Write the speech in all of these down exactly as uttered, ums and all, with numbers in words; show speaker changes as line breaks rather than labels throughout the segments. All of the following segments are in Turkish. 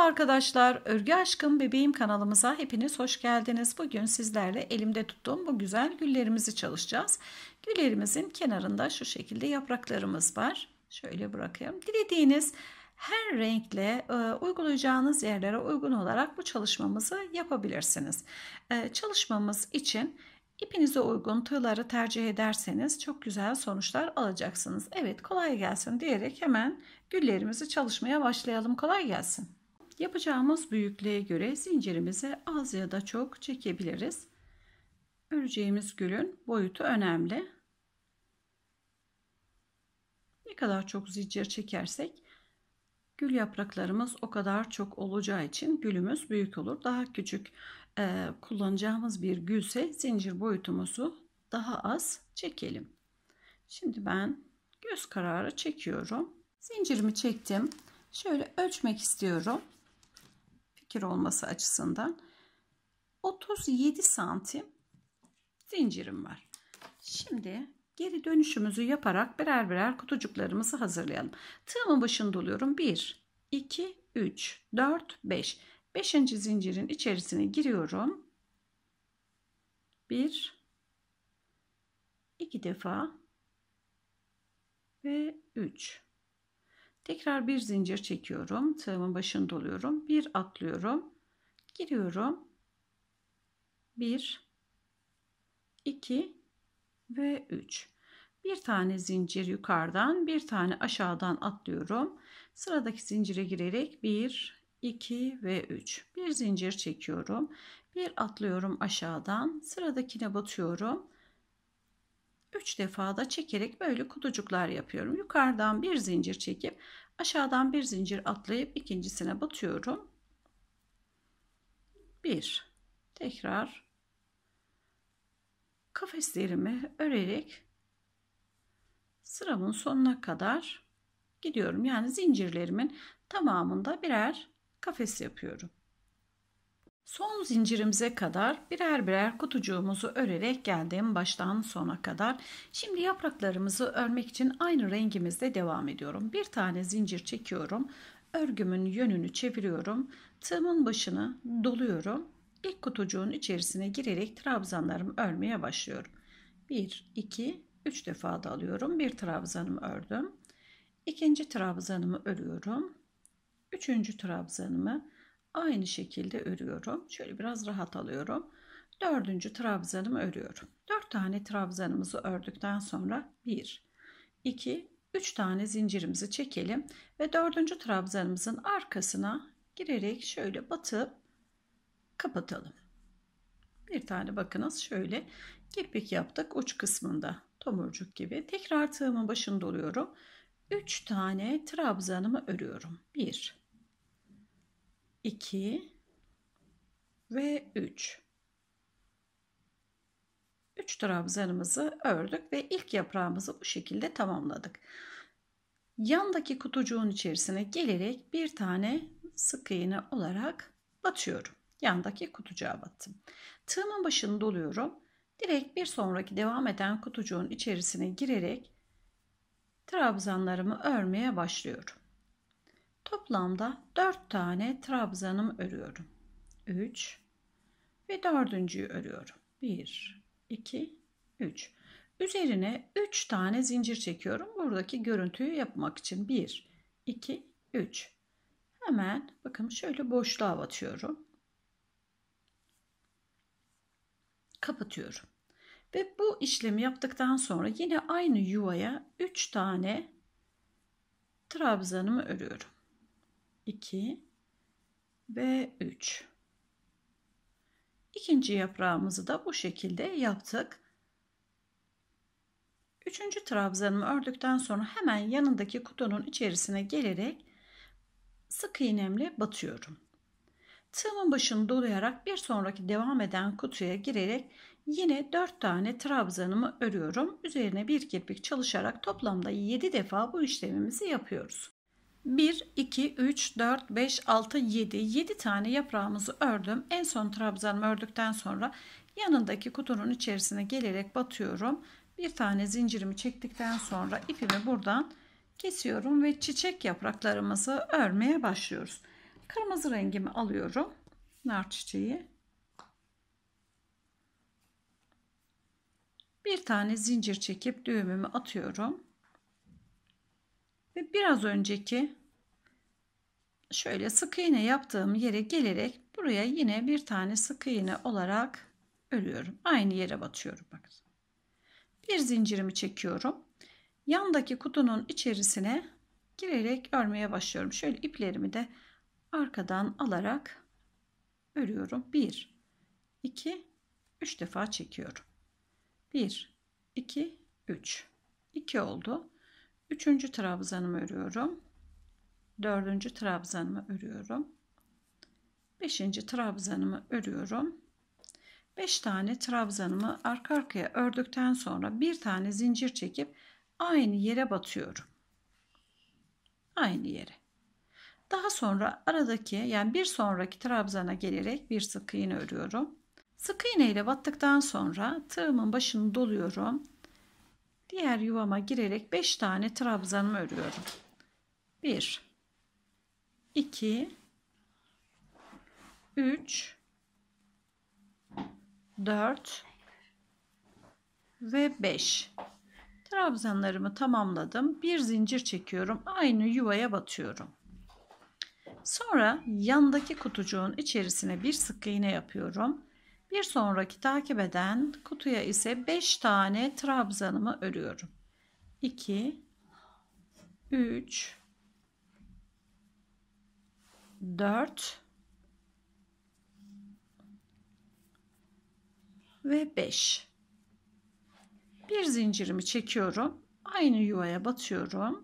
arkadaşlar, Örgü Aşkım Bebeğim kanalımıza hepiniz hoş geldiniz. Bugün sizlerle elimde tuttuğum bu güzel güllerimizi çalışacağız. Güllerimizin kenarında şu şekilde yapraklarımız var. Şöyle bırakayım. Dilediğiniz her renkle e, uygulayacağınız yerlere uygun olarak bu çalışmamızı yapabilirsiniz. E, çalışmamız için İpinize uygun tığları tercih ederseniz çok güzel sonuçlar alacaksınız. Evet, kolay gelsin diyerek hemen güllerimizi çalışmaya başlayalım. Kolay gelsin. Yapacağımız büyüklüğe göre zincirimizi az ya da çok çekebiliriz. Öreceğimiz gülün boyutu önemli. Ne kadar çok zincir çekersek gül yapraklarımız o kadar çok olacağı için gülümüz büyük olur. Daha küçük e, kullanacağımız bir gülse zincir boyutumuzu daha az çekelim. Şimdi ben göz kararı çekiyorum. Zincirimi çektim. Şöyle ölçmek istiyorum. Fikir olması açısından. otuz yedi santim zincirim var. Şimdi geri dönüşümüzü yaparak birer birer kutucuklarımızı hazırlayalım. Tığımın başını doluyorum. bir, iki, üç, dört, beş. beşinci zincirin içerisine giriyorum. bir, iki defa ve üç. Tekrar bir zincir çekiyorum. Tığımın başını doluyorum. bir atlıyorum. Giriyorum. bir, iki ve üç. Bir tane zincir yukarıdan, bir tane aşağıdan atlıyorum. Sıradaki zincire girerek bir, iki ve üç. Bir zincir çekiyorum. Bir atlıyorum aşağıdan. Sıradakine batıyorum. üç defa da çekerek böyle kutucuklar yapıyorum. Yukarıdan bir zincir çekip aşağıdan bir zincir atlayıp ikincisine batıyorum. bir. Tekrar kafeslerimi örerek sıramın sonuna kadar gidiyorum. Yani zincirlerimin tamamında birer kafes yapıyorum. Son zincirimize kadar birer birer kutucuğumuzu örerek geldim baştan sona kadar. Şimdi yapraklarımızı örmek için aynı rengimizde devam ediyorum. Bir tane zincir çekiyorum. Örgümün yönünü çeviriyorum. Tığımın başını doluyorum. İlk kutucuğun içerisine girerek trabzanlarımı örmeye başlıyorum. bir, iki, üç defa da alıyorum. Bir trabzanımı ördüm. İkinci trabzanımı örüyorum. Üçüncü trabzanımı aynı şekilde örüyorum. Şöyle biraz rahat alıyorum. Dördüncü trabzanımı örüyorum. Dört tane trabzanımızı ördükten sonra bir, iki, üç tane zincirimizi çekelim ve dördüncü trabzanımızın arkasına girerek şöyle batıp kapatalım. Bir tane bakınız şöyle kirpik yaptık uç kısmında tomurcuk gibi. Tekrar tığımın başını doluyorum. üç tane trabzanımı örüyorum. bir, iki ve üç. üç trabzanımızı ördük ve ilk yaprağımızı bu şekilde tamamladık. Yandaki kutucuğun içerisine gelerek bir tane sık iğne olarak batıyorum. Yandaki kutucuğa battım. Tığımın başını doluyorum. Direkt bir sonraki devam eden kutucuğun içerisine girerek trabzanlarımı örmeye başlıyorum. Toplamda dört tane trabzanım örüyorum. üç ve dördüncüyü örüyorum. bir, iki, üç. Üzerine üç tane zincir çekiyorum. Buradaki görüntüyü yapmak için bir, iki, üç. Hemen bakın şöyle boşluğa batıyorum. Kapatıyorum. Ve bu işlemi yaptıktan sonra yine aynı yuvaya üç tane trabzanımı örüyorum. iki ve üç. İkinci yaprağımızı da bu şekilde yaptık. Üçüncü trabzanımı ördükten sonra hemen yanındaki kutunun içerisine gelerek sık iğnemle batıyorum. Tığımın başını dolayarak bir sonraki devam eden kutuya girerek yine dört tane trabzanımı örüyorum. Üzerine bir kirpik çalışarak toplamda yedi defa bu işlemimizi yapıyoruz. bir, iki, üç, dört, beş, altı, yedi. yedi tane yaprağımızı ördüm. En son trabzanımı ördükten sonra yanındaki kutunun içerisine gelerek batıyorum. Bir tane zincirimi çektikten sonra ipimi buradan kesiyorum ve çiçek yapraklarımızı örmeye başlıyoruz. Kırmızı rengimi alıyorum. Nar çiçeği. Bir tane zincir çekip düğümümü atıyorum. Ve biraz önceki şöyle sık iğne yaptığım yere gelerek buraya yine bir tane sık iğne olarak örüyorum. Aynı yere batıyorum. Bakın. Bir zincirimi çekiyorum. Yandaki kutunun içerisine girerek örmeye başlıyorum. Şöyle iplerimi de arkadan alarak örüyorum. bir, iki, üç defa çekiyorum. bir, iki, üç. iki oldu. üçüncü trabzanımı örüyorum. dördüncü trabzanımı örüyorum. beşinci trabzanımı örüyorum. beş tane trabzanımı arka arkaya ördükten sonra bir tane zincir çekip aynı yere batıyorum. Aynı yere. Daha sonra aradaki, yani bir sonraki trabzana gelerek bir sık iğne örüyorum. Sık iğne ile battıktan sonra tığımın başını doluyorum. Diğer yuvama girerek beş tane trabzanımı örüyorum. bir, iki, üç, dört ve beş. Trabzanlarımı tamamladım. Bir zincir çekiyorum. Aynı yuvaya batıyorum. Sonra yandaki kutucuğun içerisine bir sık iğne yapıyorum. Bir sonraki takip eden kutuya ise beş tane trabzanımı örüyorum. iki, üç, dört ve beş. Bir zincirimi çekiyorum. Aynı yuvaya batıyorum.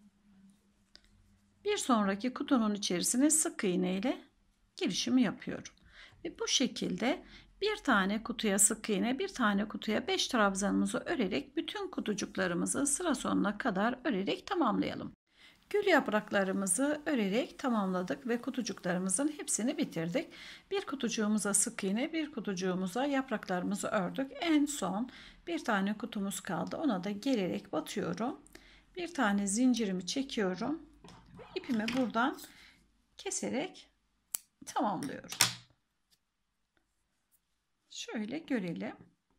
Bir sonraki kutunun içerisine sık iğne ile girişimi yapıyorum. Ve bu şekilde bir tane kutuya sık iğne, bir tane kutuya beş trabzanımızı örerek bütün kutucuklarımızı sıra sonuna kadar örerek tamamlayalım. Gül yapraklarımızı örerek tamamladık ve kutucuklarımızın hepsini bitirdik. Bir kutucuğumuza sık iğne, bir kutucuğumuza yapraklarımızı ördük. En son bir tane kutumuz kaldı. Ona da gelerek batıyorum. Bir tane zincirimi çekiyorum. İpimi buradan keserek tamamlıyorum. Şöyle görelim.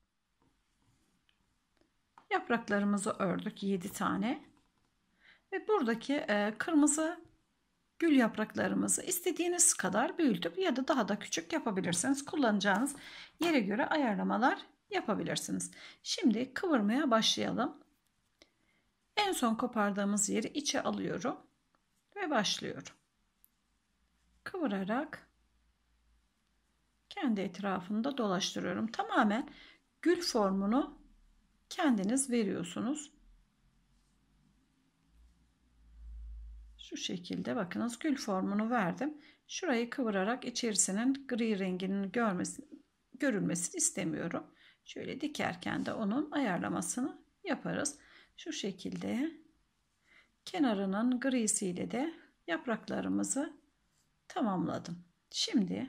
Yapraklarımızı ördük yedi tane. Ve buradaki e, kırmızı gül yapraklarımızı istediğiniz kadar büyütüp ya da daha da küçük yapabilirsiniz. Kullanacağınız yere göre ayarlamalar yapabilirsiniz. Şimdi kıvırmaya başlayalım. En son kopardığımız yeri içe alıyorum ve başlıyorum. Kıvırarak kendi etrafında dolaştırıyorum. Tamamen gül formunu kendiniz veriyorsunuz. Şu şekilde bakınız, gül formunu verdim. Şurayı kıvırarak içerisinin gri renginin görmesi, görülmesini istemiyorum. Şöyle dikerken de onun ayarlamasını yaparız. Şu şekilde kenarının grisiyle de yapraklarımızı tamamladım. Şimdi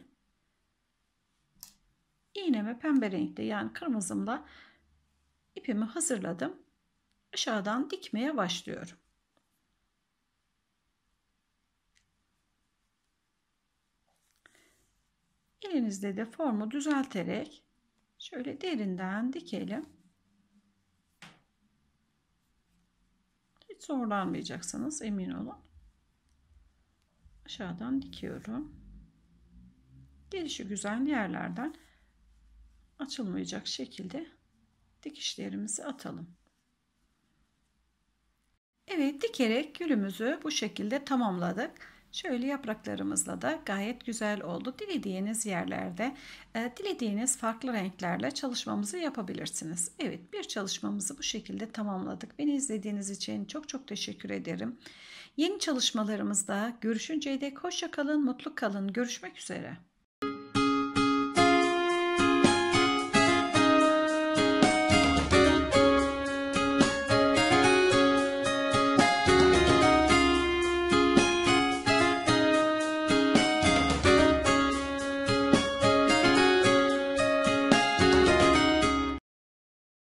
iğnemi pembe renkli, yani kırmızımla ipimi hazırladım. Aşağıdan dikmeye başlıyorum. Elinizde de formu düzelterek şöyle derinden dikelim. Hiç zorlanmayacaksınız, emin olun. Aşağıdan dikiyorum. Gelişi güzel yerlerden açılmayacak şekilde dikişlerimizi atalım. Evet, dikerek gülümüzü bu şekilde tamamladık. Şöyle yapraklarımızla da gayet güzel oldu. Dilediğiniz yerlerde, dilediğiniz farklı renklerle çalışmamızı yapabilirsiniz. Evet, bir çalışmamızı bu şekilde tamamladık. Beni izlediğiniz için çok çok teşekkür ederim. Yeni çalışmalarımızda görüşünceye dek hoşça kalın, mutlu kalın. Görüşmek üzere.